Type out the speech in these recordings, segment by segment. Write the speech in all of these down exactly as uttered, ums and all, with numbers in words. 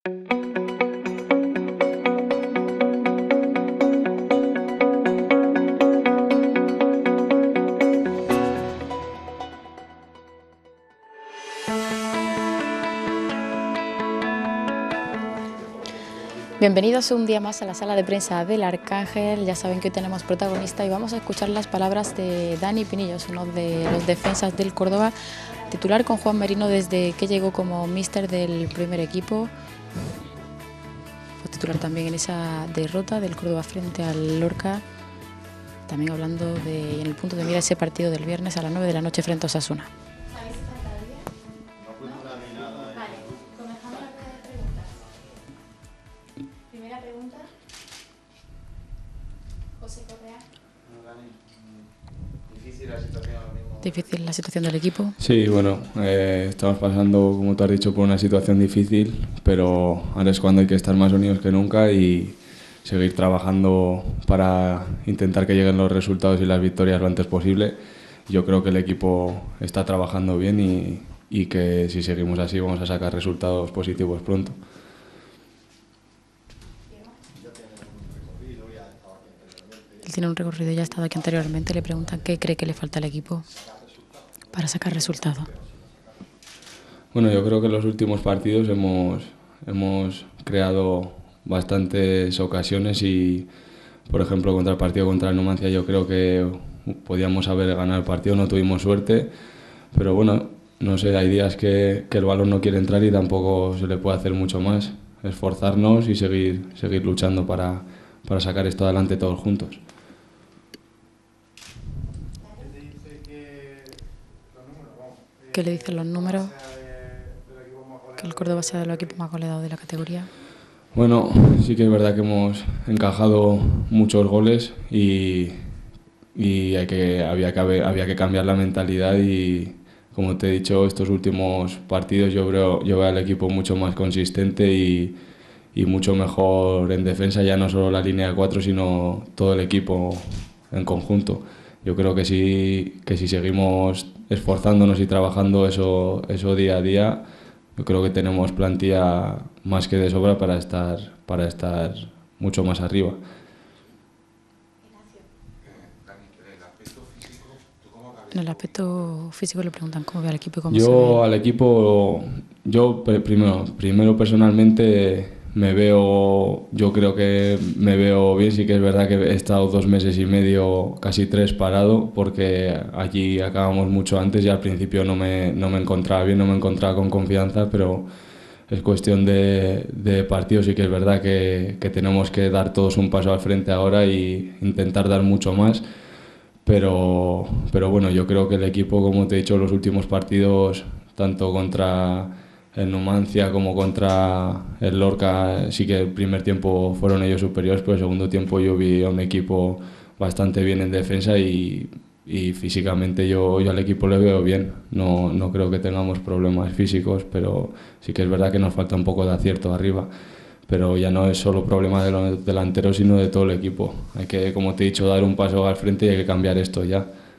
Bienvenidos un día más a la sala de prensa del Arcángel. Ya saben que hoy tenemos protagonista y vamos a escuchar las palabras de Dani Pinillos, uno de los defensas del Córdoba, titular con Juan Merino desde que llegó como míster del primer equipo. Fue titular también en esa derrota del Córdoba frente al Lorca. También hablando de, en el punto de mira, ese partido del viernes a las nueve de la noche frente a Osasuna. Primera pregunta. José Correa. Difícil la situación ahora mismo. Difícil la situación del equipo. Sí, bueno, eh, estamos pasando, como tú has dicho, por una situación difícil, pero ahora es cuando hay que estar más unidos que nunca y seguir trabajando para intentar que lleguen los resultados y las victorias lo antes posible. Yo creo que el equipo está trabajando bien y, y que si seguimos así vamos a sacar resultados positivos pronto. Él tiene un recorrido, ya ha estado aquí anteriormente. Le preguntan qué cree que le falta al equipo para sacar resultados. Bueno, yo creo que en los últimos partidos hemos, hemos creado bastantes ocasiones y, por ejemplo, contra el partido contra el Numancia yo creo que podíamos haber ganado el partido, no tuvimos suerte, pero bueno, no sé, hay días que, que el balón no quiere entrar y tampoco se le puede hacer mucho más. Esforzarnos y seguir, seguir luchando para, para sacar esto adelante todos juntos. ¿Qué le dicen los números? Que el Córdoba sea de los equipos más goleados de la categoría. Bueno, sí que es verdad que hemos encajado muchos goles y, y hay que, había, que, había que cambiar la mentalidad y, como te he dicho, estos últimos partidos yo veo, yo veo al equipo mucho más consistente y, y mucho mejor en defensa, ya no solo la línea de cuatro, sino todo el equipo en conjunto. Yo creo que si, que si seguimos esforzándonos y trabajando eso, eso día a día, yo creo que tenemos plantilla más que de sobra para estar, para estar mucho más arriba. En el aspecto físico le preguntan cómo ve al equipo y cómo se Yo ve. al equipo, yo primero, primero personalmente me veo, yo creo que me veo bien, sí que es verdad que he estado dos meses y medio, casi tres parado, porque allí acabamos mucho antes y al principio no me, no me encontraba bien, no me encontraba con confianza, pero es cuestión de, de partidos, sí que es verdad que, que tenemos que dar todos un paso al frente ahora y intentar dar mucho más. Pero, pero bueno, yo creo que el equipo, como te he dicho, los últimos partidos, tanto contra el Numancia como contra el Lorca, sí que el primer tiempo fueron ellos superiores, pero el segundo tiempo yo vi a un equipo bastante bien en defensa y, y físicamente yo, yo al equipo le veo bien. No, no creo que tengamos problemas físicos, pero sí que es verdad que nos falta un poco de acierto arriba. Pero ya no es solo problema de los delanteros, sino de todo el equipo. Hay que, como te he dicho, dar un paso al frente y hay que cambiar esto ya.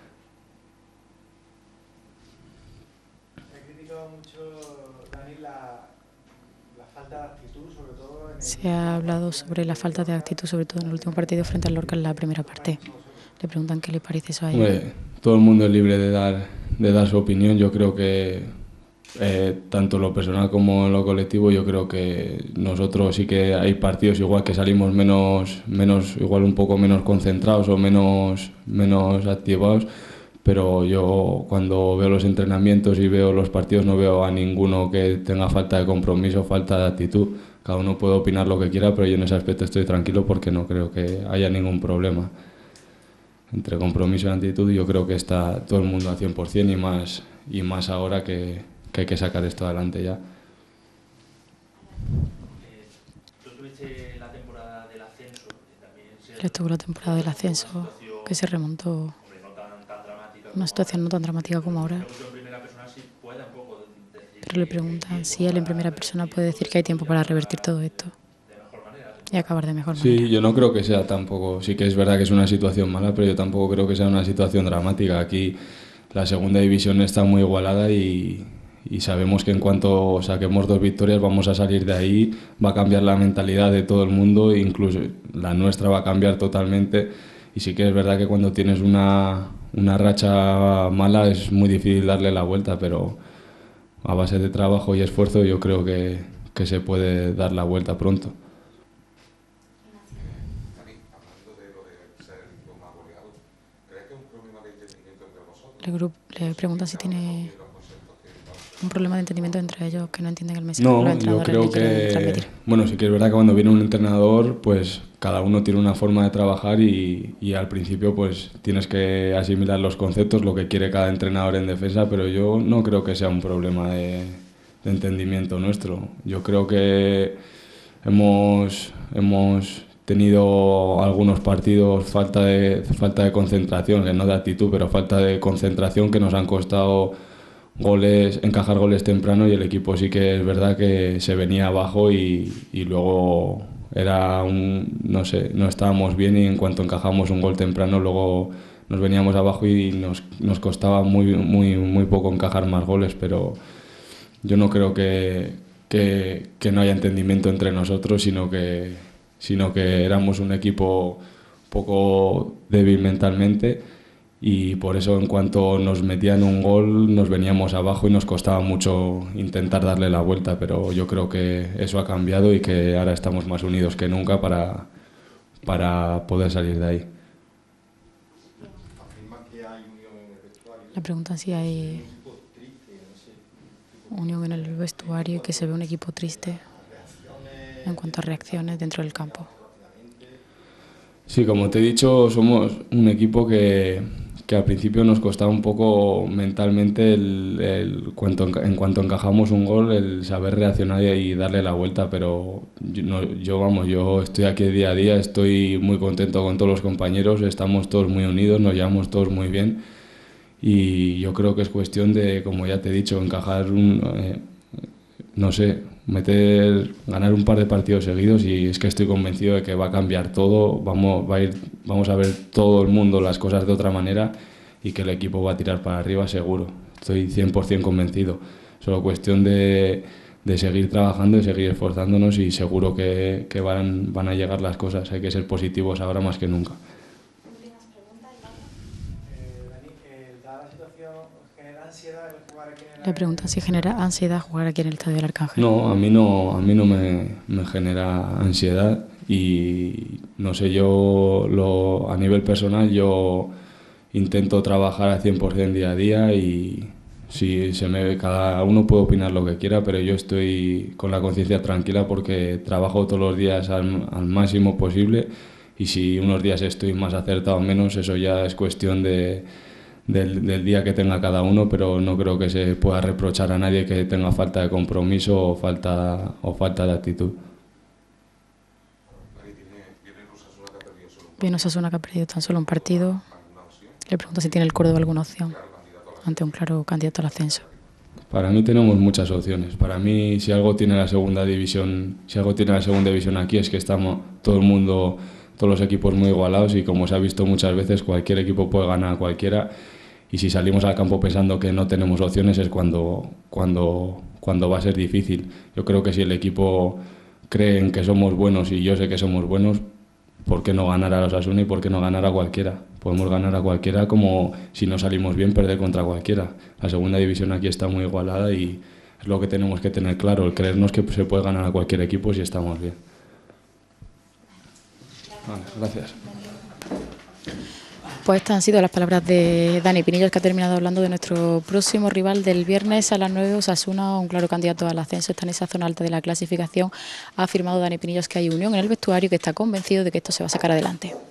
He criticado mucho, Dani, la, la falta de actitud, sobre todo en el... Se ha hablado sobre la falta de actitud, sobre todo en el último partido frente al Lorca en la primera parte. Le preguntan qué le parece eso a él. Hombre, todo el mundo es libre de dar, de dar su opinión. Yo creo que Eh, tanto en lo personal como en lo colectivo, yo creo que nosotros sí que hay partidos igual que salimos menos, menos igual un poco menos concentrados o menos, menos activados, pero yo cuando veo los entrenamientos y veo los partidos no veo a ninguno que tenga falta de compromiso, falta de actitud. Cada uno puede opinar lo que quiera, pero yo en ese aspecto estoy tranquilo porque no creo que haya ningún problema. Entre compromiso y actitud yo creo que está todo el mundo al cien por cien y más, y más ahora que que hay que sacar esto adelante ya. Eh, tú tuviste la temporada del ascenso, que también se... Él estuvo la temporada del ascenso, que se remontó Hombre, no tan, tan dramática una situación no tan dramática como ahora. Pero en primera persona sí puede un poco decir... Pero le preguntan si él en primera persona puede decir que hay tiempo para revertir todo esto y acabar de mejor manera. Sí, yo no creo que sea tampoco, sí que es verdad que es una situación mala, pero yo tampoco creo que sea una situación dramática. Aquí la segunda división está muy igualada y y sabemos que en cuanto saquemos dos victorias vamos a salir de ahí, va a cambiar la mentalidad de todo el mundo, e incluso la nuestra va a cambiar totalmente. Y sí que es verdad que cuando tienes una, una racha mala es muy difícil darle la vuelta, pero a base de trabajo y esfuerzo yo creo que, que se puede dar la vuelta pronto. Le, grup, le preguntan si tiene un problema de entendimiento entre ellos, que no entienden el mensaje. No, los yo entrenadores creo le quieren que, transmitir. bueno, sí que es verdad que cuando viene un entrenador, pues cada uno tiene una forma de trabajar y, y al principio pues tienes que asimilar los conceptos, lo que quiere cada entrenador en defensa, pero yo no creo que sea un problema de, de entendimiento nuestro. Yo creo que hemos, hemos tenido algunos partidos falta de, falta de concentración, que no de actitud, pero falta de concentración que nos han costado goles, encajar goles temprano, y el equipo sí que es verdad que se venía abajo y, y luego era un, no sé, no estábamos bien, y en cuanto encajamos un gol temprano luego nos veníamos abajo y nos, nos costaba muy, muy, muy poco encajar más goles, pero yo no creo que, que, que no haya entendimiento entre nosotros, sino que, sino que éramos un equipo poco débil mentalmente, y por eso en cuanto nos metían un gol nos veníamos abajo y nos costaba mucho intentar darle la vuelta, pero yo creo que eso ha cambiado y que ahora estamos más unidos que nunca para, para poder salir de ahí. Le preguntan si hay unión en el vestuario y que se ve un equipo triste en cuanto a reacciones dentro del campo. Sí, como te he dicho, somos un equipo que, que al principio nos costaba un poco mentalmente el, el, cuanto, en cuanto encajamos un gol, el saber reaccionar y darle la vuelta, pero yo, no, yo, vamos, yo estoy aquí día a día, estoy muy contento con todos los compañeros, estamos todos muy unidos, nos llevamos todos muy bien, y yo creo que es cuestión de, como ya te he dicho, encajar un, eh, no sé, meter, ganar un par de partidos seguidos, y es que estoy convencido de que va a cambiar todo, vamos, va a ir, vamos a ver todo el mundo las cosas de otra manera, y que el equipo va a tirar para arriba seguro. Estoy cien por cien convencido. Solo cuestión de, de seguir trabajando y seguir esforzándonos, y seguro que, que van, van a llegar las cosas. Hay que ser positivos ahora más que nunca. Le preguntan si genera ansiedad jugar aquí en el Estadio del Arcángel. No, a mí no, a mí no me, me genera ansiedad, y no sé, yo lo, a nivel personal yo intento trabajar al cien por cien día a día, y si se me, cada uno puede opinar lo que quiera, pero yo estoy con la conciencia tranquila porque trabajo todos los días al, al máximo posible, y si unos días estoy más acertado o menos, eso ya es cuestión de Del, del día que tenga cada uno, pero no creo que se pueda reprochar a nadie que tenga falta de compromiso o falta, o falta de actitud. Viene Osasuna, que ha perdido tan solo un partido. Le pregunto si tiene el Córdoba alguna opción ante un claro candidato al ascenso. Para mí tenemos muchas opciones. Para mí, si algo tiene la segunda división, si algo tiene la segunda división aquí, es que estamos todo el mundo, todos los equipos muy igualados, y como se ha visto muchas veces, cualquier equipo puede ganar a cualquiera. Y si salimos al campo pensando que no tenemos opciones, es cuando, cuando, cuando va a ser difícil. Yo creo que si el equipo cree en que somos buenos, y yo sé que somos buenos, ¿por qué no ganar a los Osasuna y por qué no ganar a cualquiera? Podemos ganar a cualquiera, como si no salimos bien, perder contra cualquiera. La segunda división aquí está muy igualada, y es lo que tenemos que tener claro, el creernos que se puede ganar a cualquier equipo si estamos bien. Vale, gracias. Pues estas han sido las palabras de Dani Pinillos, que ha terminado hablando de nuestro próximo rival del viernes a las nueve, Osasuna, un claro candidato al ascenso, está en esa zona alta de la clasificación. Ha afirmado Dani Pinillos que hay unión en el vestuario y que está convencido de que esto se va a sacar adelante.